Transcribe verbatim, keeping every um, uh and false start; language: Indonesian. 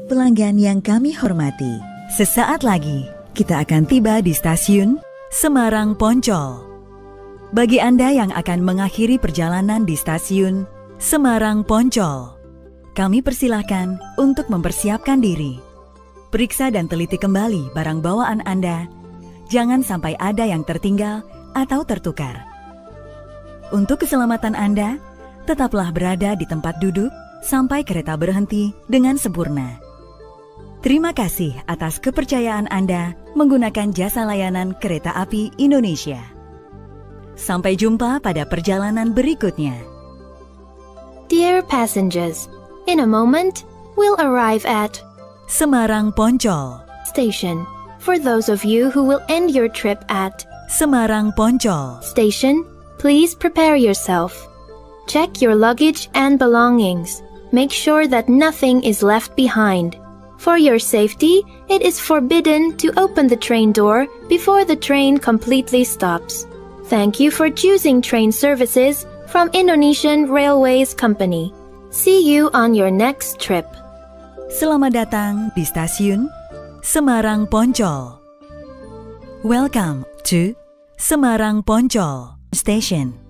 pelanggan yang kami hormati, sesaat lagi kita akan tiba di stasiun Semarang Poncol. Bagi Anda yang akan mengakhiri perjalanan di stasiun Semarang Poncol, kami persilahkan untuk mempersiapkan diri. Periksa dan teliti kembali barang bawaan Anda, jangan sampai ada yang tertinggal atau tertukar. Untuk keselamatan Anda, tetaplah berada di tempat duduk sampai kereta berhenti dengan sempurna. Terima kasih atas kepercayaan Anda menggunakan jasa layanan Kereta Api Indonesia. Sampai jumpa pada perjalanan berikutnya. Dear passengers, in a moment, we'll arrive at Semarang Poncol Station. For those of you who will end your trip at Semarang Poncol Station, please prepare yourself. Check your luggage and belongings. Make sure that nothing is left behind. For your safety, it is forbidden to open the train door before the train completely stops. Thank you for choosing train services from Indonesian Railways Company. See you on your next trip. Selamat datang di stasiun Semarang Poncol. Welcome to Semarang Poncol Station.